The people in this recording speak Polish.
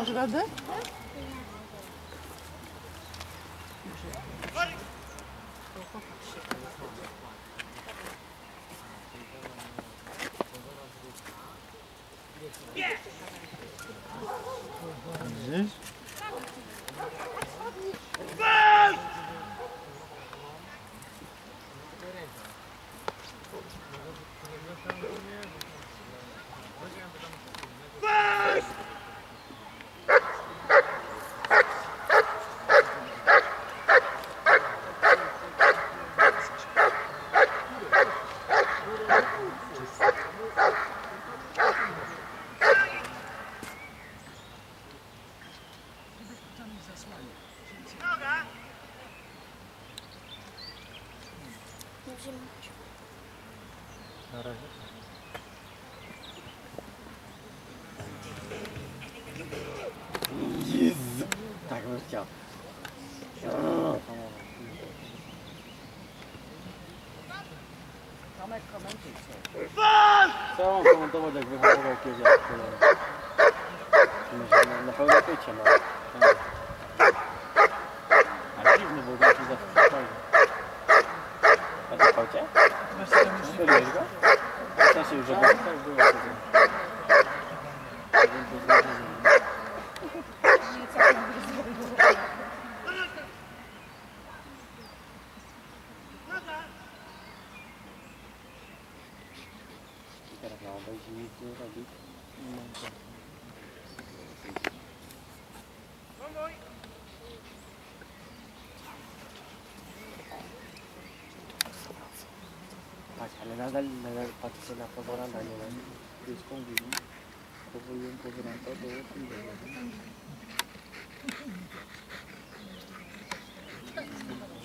Dasz radę? Widzisz? Na razie. Jezu! Tak bym chciał. Tomek, komentuj się. Co mam komentować, jak wyhamował kiedyś? Na pełnej pycie, no. Ale dziwny był taki spokojny. A to pałcie? Wyliłeś go? Znaczy już, żeby tak było. Teraz na obejście nic nie robić. Tak, ale nadal patrzę na pozoradanie na ludzką wizję. Powoliłem pozoranta do tym.